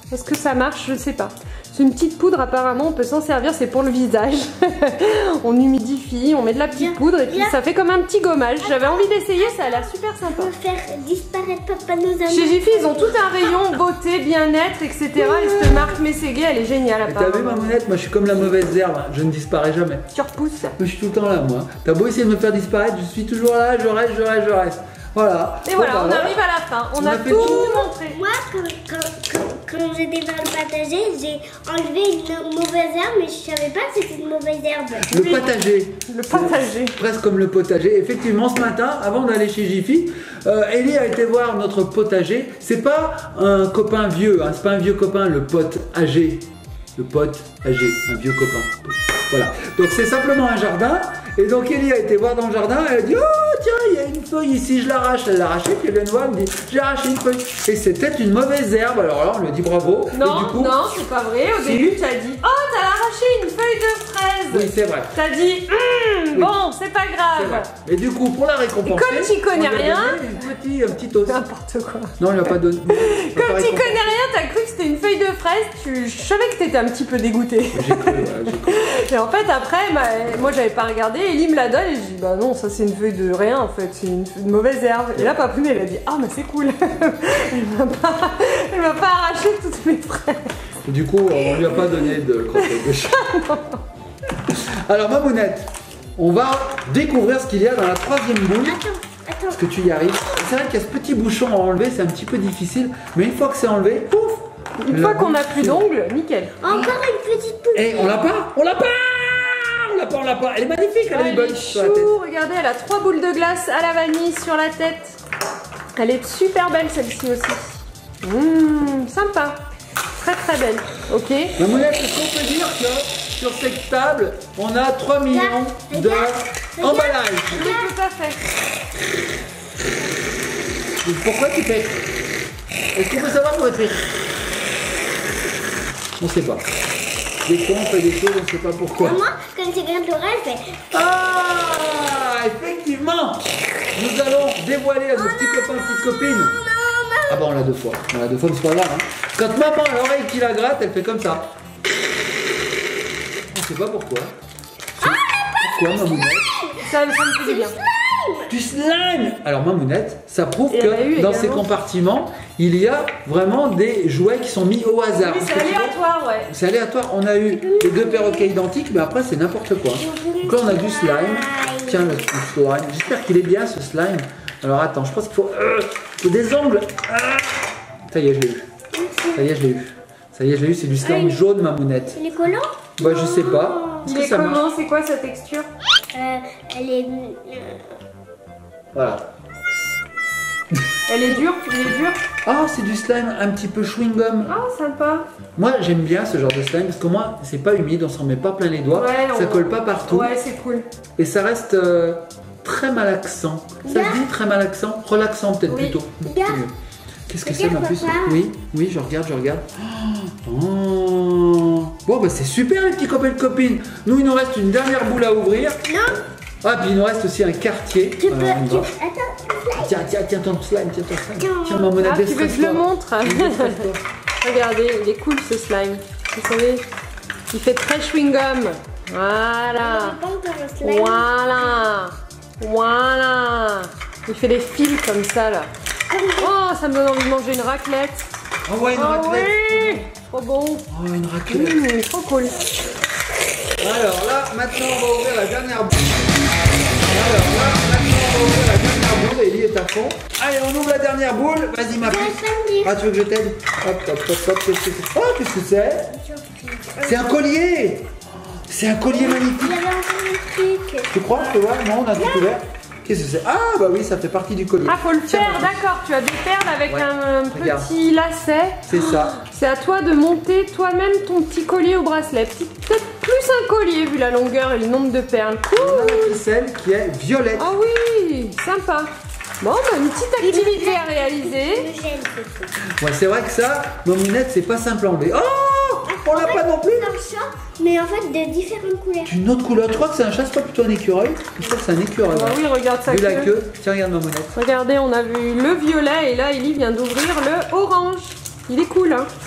Est-ce que ça marche? Je sais pas. C'est une petite poudre, apparemment, on peut s'en servir, c'est pour le visage. On humidifie, on met de la petite Bien. poudre et puis Bien. ça fait comme un petit gommage. J'avais envie d'essayer, ça a l'air super sympa. Pour faire disparaître Papa nos amis. Chez Jiffy, ils ont tout un rayon beauté, bien-être, et cetera. Et cette marque Mességué, elle est géniale, Et T'as vu apparemment. Mamounette, moi je suis comme la mauvaise herbe, hein. Je ne disparais jamais. Tu repousses. Moi, je suis tout le temps là, moi. T'as beau essayer de me faire disparaître, je suis toujours là, je reste, je reste, je reste. Voilà. Et Bon, voilà, bah, on voilà. arrive à la fin. On, On a, a fait tout tout. montré. Moi, quand, quand, quand, quand j'étais dans le potager, j'ai enlevé une mauvaise herbe, mais je savais pas que c'était une mauvaise herbe. Le Oui. potager. Le potager. Presque comme le potager. Effectivement, ce matin, avant d'aller chez Jiffy, euh, Ellie a été voir notre potager. C'est pas un copain vieux, hein, c'est pas un vieux copain, le pote âgé. Le pote âgé, un vieux copain. Voilà. Donc c'est simplement un jardin. Et donc Ellie a été voir dans le jardin. Elle a dit, oh tiens, il y a une feuille ici, je l'arrache. Elle l'a arrachée, puis elle vient de voir, elle me dit, j'ai arraché une feuille. Et c'était une mauvaise herbe. Alors là, on lui a dit bravo. Et Non, du coup, non, c'est pas vrai. Au Si. début, tu as dit, oh, t'as arraché une feuille de fraise. oui, c'est vrai. T'as dit, hum, Oui. bon, c'est pas C'est vrai. grave. Et du coup, pour la récompenser, Et comme t'y connais on lui a rien- donné un petit, un petit os. N'importe quoi. Non, il n'a pas donné. Comme tu connais rien, t'as cru que c'était une feuille de fraise, tu... je savais que t'étais un petit peu dégoûté. J'ai cru, ouais, j'ai cru. Et en fait, après, bah, moi j'avais pas regardé, Ellie me la donne et je dis, bah non, ça c'est une feuille de rien en fait, c'est une, une mauvaise herbe. Et là, Papounet, elle a dit, ah, mais c'est cool. Elle m'a pas, elle m'a pas arraché toutes mes fraises. Et du coup, on lui a pas donné de croquettes de chat. Alors, Mamounette, on va découvrir ce qu'il y a dans la troisième boule. Attends, attends. Est-ce que tu y arrives? C'est vrai qu'il y a ce petit bouchon à enlever, c'est un petit peu difficile. Mais une fois que c'est enlevé, pouf! Une la fois qu'on boule a plus s'ouvre. d'ongles, nickel. Encore une petite poule. Et on l'a pas? On l'a pas! On l'a pas, on l'a pas. Elle est magnifique, elle Ah, est elle bonne est sur la tête. chou, regardez, elle a trois boules de glace à la vanille sur la tête. Elle est super belle celle-ci aussi. Mmh, sympa. Très très belle. Ok. Mamounette, est-ce qu'on peut dire que sur cette table, on a trois millions de regarde, regarde. emballages? Oui, tout à fait. Pourquoi tu fais? Est-ce qu'on peut savoir pourquoi tu fais? On sait pas. Des fois on fait des choses, on sait pas pourquoi. Moi, quand je regarde l'oreille, je fais. Ah, effectivement, nous allons dévoiler à nos petits copains, petites copines. Ah bah on l'a deux fois, on l'a deux fois, mais c'est pas grave. Hein. Quand maman a l'oreille qui la gratte, elle fait comme ça. On sait pas pourquoi. Pourquoi, Mamounette? Ça, ça me fait du bien. Du slime. Alors Mamounette, ça prouve Et elle a eu que dans ces également. compartiments, il y a vraiment des jouets qui sont mis au hasard. Oui, Parce c'est que tu vois, aléatoire, ouais. c'est aléatoire. On a eu les deux perroquets identiques, mais après c'est n'importe quoi. Donc là on a du slime. Tiens le, le slime. J'espère qu'il est bien ce slime. Alors attends, je pense qu'il faut, euh, il faut des ongles. Ah. Ça y est, je l'ai eu. Ça y est, je l'ai eu. Ça y est, je l'ai eu. C'est du slime jaune, Mamounette. Il est collant. Bah je sais pas. Est-ce Il que est ça marche? comment? C'est quoi sa texture? Euh, elle est. euh, Voilà. Elle est dure? Il est dur? Ah, c'est du slime un petit peu chewing-gum. Ah, sympa. Moi j'aime bien ce genre de slime parce qu'au moins c'est pas humide, on s'en met pas plein les doigts, Ouais, ça on- colle pas partout Ouais, c'est cool. et ça reste euh, très malaxant. Ça Là. se dit très malaxant, relaxant peut-être Oui. plutôt. Beaucoup Regarde. mieux. Qu'est-ce que c'est Regarde, ma puce? papa. Oui, oui, je regarde, je regarde. Oh. Bon bah c'est super les petits copains et copines. Nous il nous reste une dernière boule à ouvrir. Non, Ah puis il nous reste aussi un quartier. tu peux. Alors, on Tu... va- Attends, Tiens, tiens, tiens ton slime, tiens ton slime. Tiens. Tiens maman, Ah, tu veux que je le montre? montre? Regardez, il est cool ce slime. Vous savez, il fait très chewing-gum. Voilà. pas encore le slime. Voilà. Voilà. Il fait des fils comme ça là. Oh, ça me donne envie de manger une raclette. Oh ouais, une Ah raclette. oui, trop bon. Oh une raclette. Mmh, trop cool. Alors là, maintenant on va ouvrir la dernière boule. Alors là, maintenant on va ouvrir la dernière boule. Ellie est à fond. Allez, on ouvre la dernière boule. Vas-y ma Je vais puce. pas me dire. Ah, tu veux que je t'aide? Hop, hop, hop, hop. Qu'est-ce que c'est? Oh, qu'est-ce que c'est? C'est un collier. C'est un collier magnifique. J'avais encore un truc. Tu crois? Tu vois? Non, on a tout ouvert. Qu'est-ce que c'est? Ah, bah oui, ça fait partie du collier. Ah, faut le Tiens, faire, ma puce. d'accord. Tu as des perles avec Ouais, un regarde. petit lacet. C'est ça. C'est à toi de monter toi-même ton petit collier au bracelet. Petit- Peut-être plus un collier vu la longueur et le nombre de perles. On Cool. a la ficelle qui est violette. Ah oui, sympa. Bon, bah, une petite activité à réaliser. Le gel, c'est tout. Ouais, c'est vrai que ça, Mamounette, c'est pas simple à enlever. Oh, on l'a pas non plus. C'est un chat, mais en fait de différentes couleurs. D'une autre couleur. Tu crois que c'est un chat, c'est pas plutôt un écureuil? Je crois que c'est un écureuil. Ah oui, regarde sa Vu la queue. queue, tiens, regarde Mamounette. Regardez, on a vu le violet et là, Ellie vient d'ouvrir le orange. Il est cool, hein.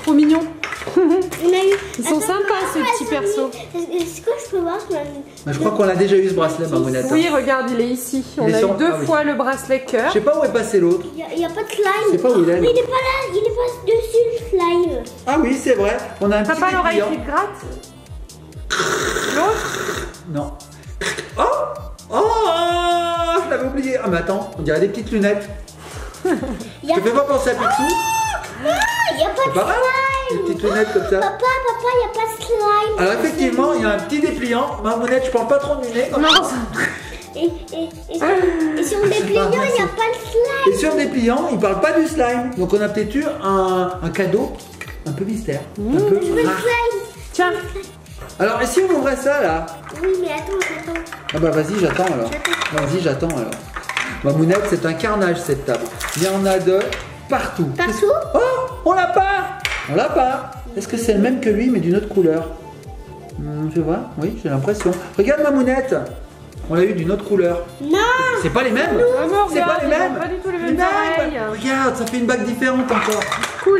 trop mignons. On a eu... Ils sont Attends, sympas, ah, ces ouais, petits ça, persos. oui. Est-ce que je peux voir ce Mais je crois qu'on a déjà eu ce bracelet, Mamounette. Oui, regarde, il est ici. On Il est a sur- eu deux ah oui. fois le bracelet cœur. Je sais pas où est passé l'autre. Il n'y a, a pas de slime. Je sais pas où il est. Mais il est pas là, il est pas dessus le slime. Ah oui, c'est vrai. On a un T'as petit pas l'oreille dépliant. qui te gratte? L'autre? Non. Oh Oh Je l'avais oublié. Ah mais attends, on dirait des petites lunettes. Il y a Ça fait pas penser à Picsou? il y a pas C'est de pas mal. Des slime. petites lunettes comme ça. Papa, papa, il n'y a pas de slime. Alors effectivement, il y a un petit dépliant. Mamounette, je parle pas trop du nez. comme Non, ça. ça- Et, et, et, sur, et sur les pliants, il n'y a pas de slime. Et sur le dépliant, il parle pas du slime. Donc on a peut-être eu un, un cadeau un peu mystère. Un peu Je veux le rare. slime. Tiens, Alors, et si on ouvrait ça là? Oui, mais attends, attends. Ah bah vas-y, j'attends alors. Vas-y, j'attends alors. Mamounette, c'est un carnage cette table. Il y en a de partout. Partout? Oh, on l'a pas. On l'a pas. Est-ce que c'est le même que lui mais d'une autre couleur? Hmm, je vois, oui, j'ai l'impression. Regarde Mamounette. On l'a eu d'une autre couleur. Non. C'est pas les mêmes. Ah non, C'est pas regarde, les ils ont mêmes. pas du tout les mêmes oreilles. Regarde, ça fait une bague différente encore. cool.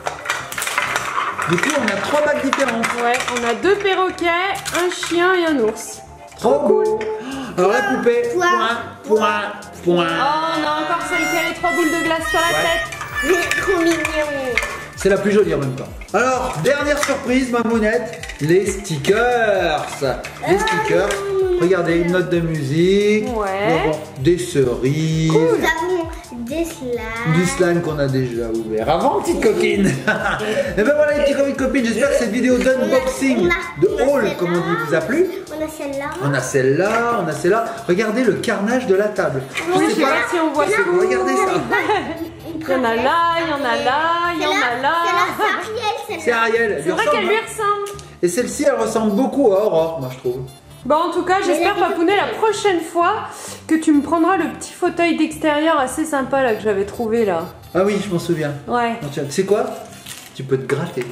Du coup, on a trois bagues différentes. Ouais, on a deux perroquets, un chien et un ours. Trop beau. Alors la poupée, Point, point, point, point. Oh, on a encore celle qui a les trois boules de glace sur la Ouais. tête. Il est trop mignon. C'est la plus jolie en même temps. Alors, dernière surprise, Mamounette, les stickers. Les stickers. Regardez, une note de musique. Ouais. Bon, des cerises. Nous avons des slimes. Du slime qu'on a déjà ouvert avant, petite coquine. Et ben voilà les petits copains copines, j'espère que cette vidéo d'unboxing, de haul comme on dit, vous a plu. On a celle-là. On a celle-là, on a celle-là. Regardez le carnage de la table. Oui, je sais pas si on voit ça. Regardez ça. Il y en a là, il y en a là, il y en a là. C'est Ariel, celle-là. C'est Ariel. elle C'est lui vrai ressemble, qu'elle lui hein. ressemble. Et celle-ci, elle ressemble beaucoup à Aurore, moi je trouve. Bon, en tout cas, j'espère, Papounet, la prochaine fois que tu me prendras le petit fauteuil d'extérieur assez sympa là que j'avais trouvé là. Ah oui, je m'en souviens. Ouais. Non, tiens, tu sais quoi? Tu peux te gratter.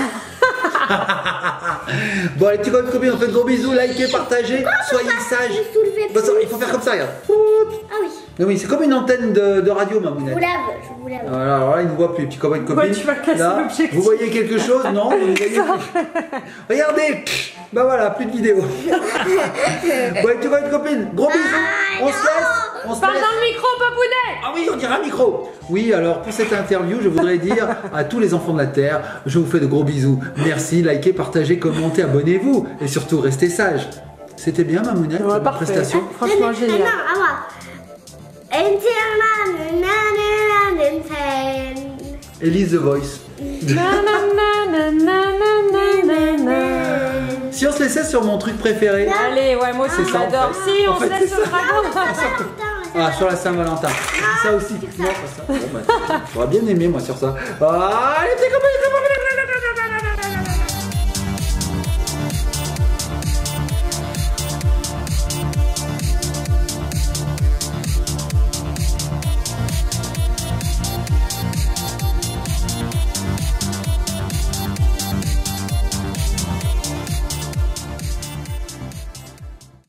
Bon, les petits copains copines, on fait de gros bisous, likez, partagez, soyez sages. Je soulevais Bon, ça, il faut faire comme ça, regarde. Ah oui. Non, oui, c'est comme une antenne de, de radio, Je Mamounette. vous lave, je vous lave. Voilà, alors là, ils ne voient plus, les petits copains de copines. Ouais, tu vas casser Là, l'objectif. vous voyez quelque chose? Non, vous ne voyez plus. Regardez. Bah voilà, plus de vidéo. Bon, les petits copains de copines, gros bisous. On se laisse. On se Parle laisse. dans le micro, Papounet. Ah oui, on dirait un micro. Oui, alors pour cette interview, je voudrais dire à tous les enfants de la Terre, je vous fais de gros bisous. Merci, likez, partagez, commentez, abonnez-vous. Et surtout, restez sages. C'était bien, Mamounette, Ouais, ma parfait. prestation. Franchement, Ah génial. non, à moi. Elise The Voice. Na, na, na, na, na, na, na, na. Si on se laissait sur mon truc préféré. Allez, ouais, moi aussi, C'est je ça, en l'adore. fait. Si, En on fait, se laisse c'est sur le ça. dragon. Ah, sur la Saint-Valentin. Ça aussi. Non, pas ça. Bon, bah, j'aurais bien aimé, moi, sur ça. Ah, les petits copains, les copains, les copains.